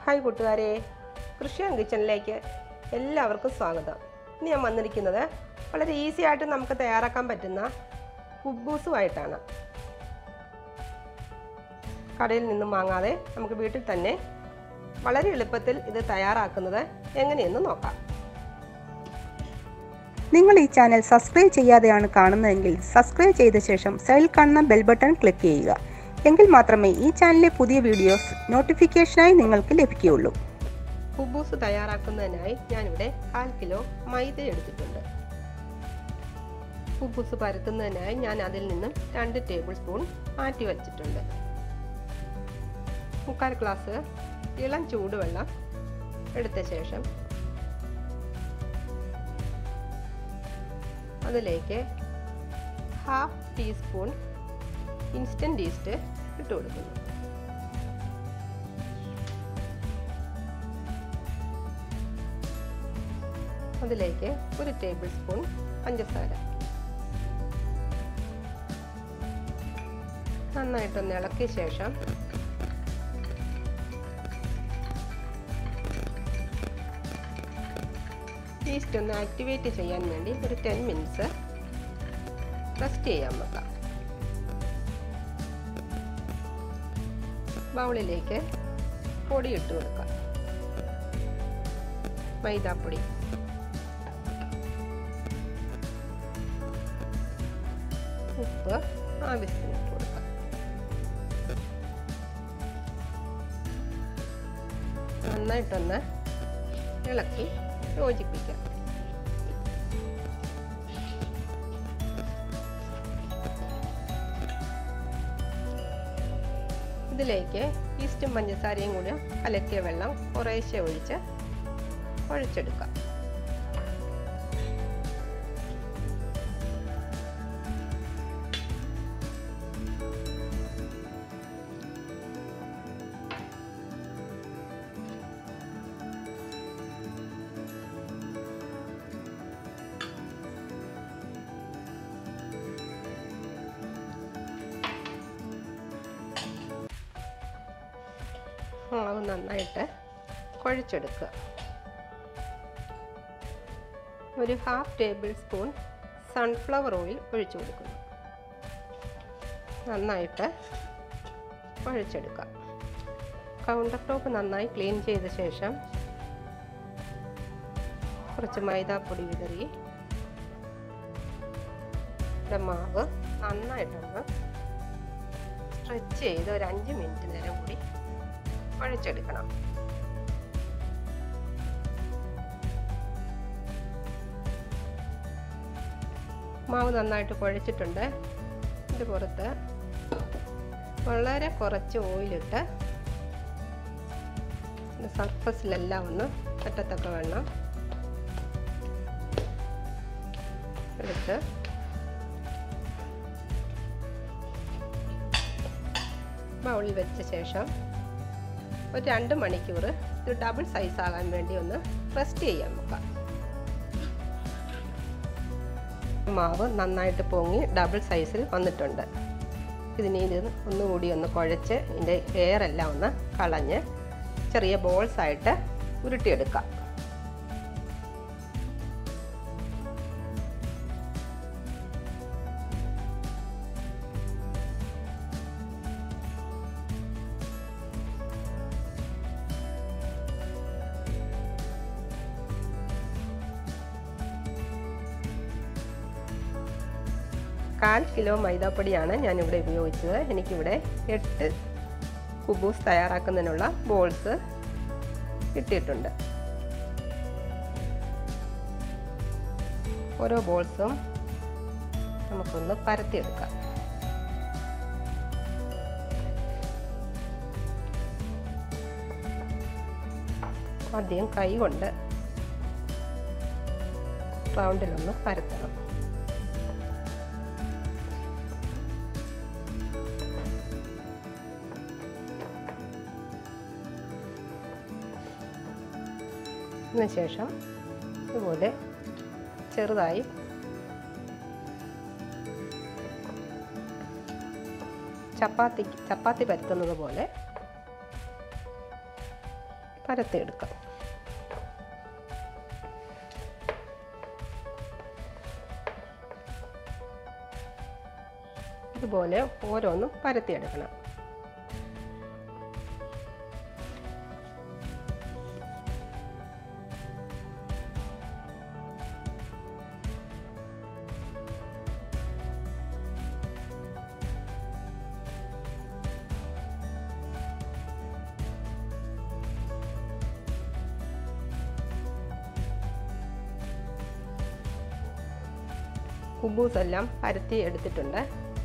Hi കൂട്ടുകാരെ, കൃഷി കിച്ചണിലേക്ക് എല്ലാവർക്കും സ്വാഗതം. ഇന്ന് ഞാൻ വന്നിരിക്കുന്നത് വളരെ ഈസി ആയിട്ട് നമുക്ക് തയ്യാറാക്കാൻ പറ്റുന്ന കുബൂസുമായിട്ടാണ്. കടയിൽ നിന്നും വാങ്ങാതെ നമുക്ക് വീട്ടിൽ തന്നെ വളരെ എളുപ്പത്തിൽ ഇത് തയ്യാറാക്കുന്നത് എങ്ങനെയെന്ന് നോക്കാം. നിങ്ങൾ ഈ ചാനൽ സബ്സ്ക്രൈബ് ചെയ്യാതെയാണ് കാണുന്നതെങ്കിൽ സബ്സ്ക്രൈബ് ചെയ്ത ശേഷം സൈഡിൽ കാണുന്ന ബെൽ ബട്ടൺ ക്ലിക്ക് ചെയ്യുക. എങ്കിൽ മാത്രമേ ഈ ചാനലിലെ പുതിയ വീഡിയോസ് നോട്ടിഫിക്കേഷനായി നിങ്ങൾക്ക് ലഭിക്കുകയുള്ളൂ. കുബൂസ് തയ്യാറാക്കുന്നതിനായി ഞാനിവിടെ 1/4 കിലോ മൈദ എടുത്തിട്ടുണ്ട്. കുബൂസ് പരത്തുന്നതിനായി ഞാൻ അതിൽ നിന്നും 2 ടേബിൾ സ്പൂൺ മാറ്റി വച്ചിട്ടുണ്ട്. 3/4 ഗ്ലാസ് ഇളം ചൂടുവെള്ളം എടുത്ത ശേഷം അതിലേക്ക് 1/2 ടീസ്പൂൺ ഇൻസ്റ്റൻറ്റ് ഈസ്റ്റ് ഇട്ട് കൊടുക്കുന്നു. അതിലേക്ക് 1 ടേബിൾ സ്പൂൺ പഞ്ചസാര നന്നായിട്ടൊന്ന് ഇളക്കിയ ശേഷം ഈസ്റ്റ് ഒന്ന് ആക്ടിവേറ്റ് ചെയ്യാൻ വേണ്ടി ഒരു 10 മിനിറ്റ്സ് റെസ്റ്റ് ചെയ്യാൻ വെക്കാം. ബൗളിലേക്ക് പൊടി ഇട്ട് കൊടുക്കാം. മൈദാപ്പൊടി, ഉപ്പ് ആവശ്യത്തിന് ഇട്ട് കൊടുക്കാം. നന്നായിട്ടൊന്ന് ഇളക്കി യോജിപ്പിക്കാം. ഇതിലേക്ക് ഈസ്റ്റും പഞ്ചസാരയും കൂടി കലക്കിയ വെള്ളം കുറേശ്ശെ ഒഴിച്ച് കുഴച്ചെടുക്കാം. മാവ് നന്നായിട്ട് കുഴച്ചെടുക്കുക. ഒരു 1/2 ടേബിൾ സ്പൂൺ സൺഫ്ലവർ ഓയിൽ ഒഴിച്ചു കൊടുക്കുന്നു. നന്നായിട്ട് കുഴച്ചെടുക്കുക. കൗണ്ടർ ടോപ്പ് നന്നായി ക്ലീൻ ചെയ്ത ശേഷം കുറച്ച് മൈദാപ്പൊടി വിതറി മാവ് നന്നായിട്ടൊന്ന് സ്ട്രെച്ച് ചെയ്ത് ഒരു 5 മിനിറ്റ് നേരം കൂടി കുഴച്ചെടുക്കണം. മാവ് നന്നായിട്ട് കുഴച്ചിട്ടുണ്ട്. ഇത് പുറത്ത് വളരെ കുറച്ച് ഓയിലിട്ട് സർഫസിലെല്ലാം ഒന്ന് പറ്റത്തക്ക വെള്ളം എടുത്ത് ബൗളിൽ വെച്ച ശേഷം ഒരു 2 മണിക്കൂർ ഇത് ഡബിൾ സൈസ് ആകാൻ വേണ്ടി ഒന്ന് റെസ്റ്റ് ചെയ്യാൻ നോക്കാം. മാവ് നന്നായിട്ട് പൊങ്ങി ഡബിൾ സൈസിൽ വന്നിട്ടുണ്ട്. ഇതിന് ഇത് ഒന്നുകൂടി ഒന്ന് കുഴച്ച് ഇതിൻ്റെ എയറെല്ലാം ഒന്ന് കളഞ്ഞ് ചെറിയ ബോൾസായിട്ട് ഉരുട്ടിയെടുക്കാം. കാൽ കിലോ മൈദാപ്പൊടിയാണ് ഞാനിവിടെ ഉപയോഗിച്ചത്. എനിക്കിവിടെ 8 കുബൂസ് തയ്യാറാക്കുന്നതിനുള്ള ബോൾസ് കിട്ടിയിട്ടുണ്ട്. ഓരോ ബോൾസും നമുക്കൊന്ന് പരത്തിയെടുക്കാം. ആദ്യം കൈ കൊണ്ട് റൗണ്ടിലൊന്ന് പരത്തണം. അതിനുശേഷം ഇതുപോലെ ചെറുതായി ചപ്പാത്തി പരത്തുന്നത് പോലെ പരത്തിയെടുക്കാം. ഇതുപോലെ ഓരോന്നും പരത്തിയെടുക്കണം. കുബൂസ് എല്ലാം പരത്തി എടുത്തിട്ടുണ്ട്.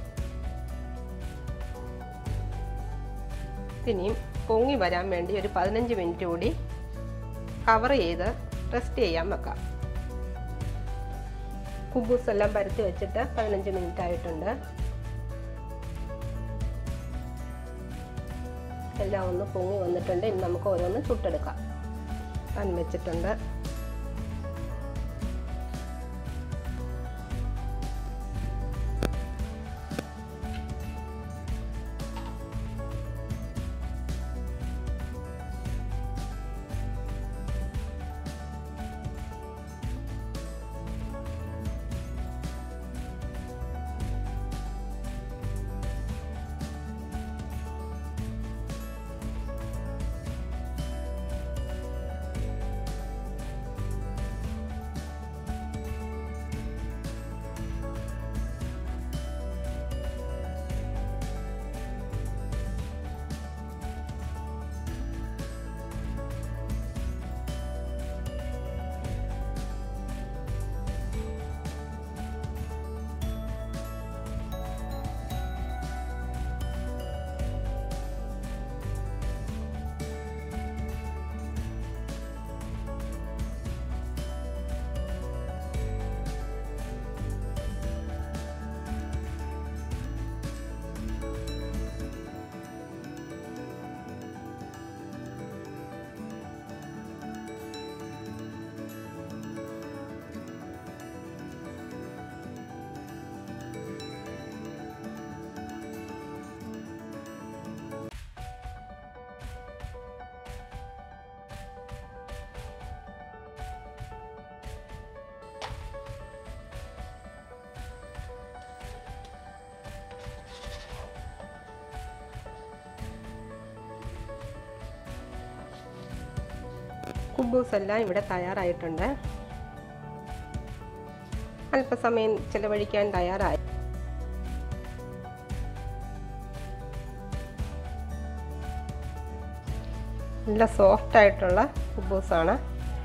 ഇനിയും പൊങ്ങി വരാൻ വേണ്ടി ഒരു 15 മിനിറ്റ് കൂടി കവർ ചെയ്ത് റെസ്റ്റ് ചെയ്യാൻ വെക്കാം. കുബൂസ് എല്ലാം പരത്തി വെച്ചിട്ട് 15 മിനിറ്റ് ആയിട്ടുണ്ട്. എല്ലാം ഒന്ന് പൊങ്ങി വന്നിട്ടുണ്ട്. ഇനി നമുക്ക് ഓരോന്ന് ചുട്ടെടുക്കാം. പാൻ വെച്ചിട്ടുണ്ട്. കുബൂസ് എല്ലാം ഇവിടെ തയ്യാറായിട്ടുണ്ട്. അല്പസമയം ചിലവഴിക്കാൻ തയ്യാറായി. നല്ല സോഫ്റ്റ് ആയിട്ടുള്ള കുബൂസാണ്.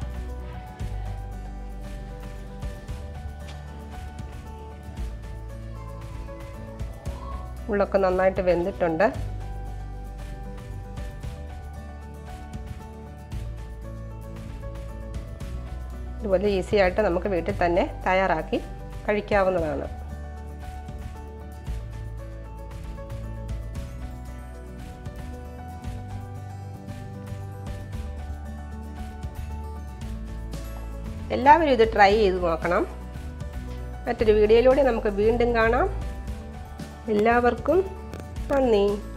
ഉള്ളൊക്കെ നന്നായിട്ട് വെന്തിട്ടുണ്ട്. ഇതുപോലെ ഈസി ആയിട്ട് നമുക്ക് വീട്ടിൽ തന്നെ തയ്യാറാക്കി കഴിക്കാവുന്നതാണ്. എല്ലാവരും ഇത് ട്രൈ ചെയ്ത് നോക്കണം. മറ്റൊരു വീഡിയോയിലൂടെ നമുക്ക് വീണ്ടും കാണാം. എല്ലാവർക്കും നന്ദി.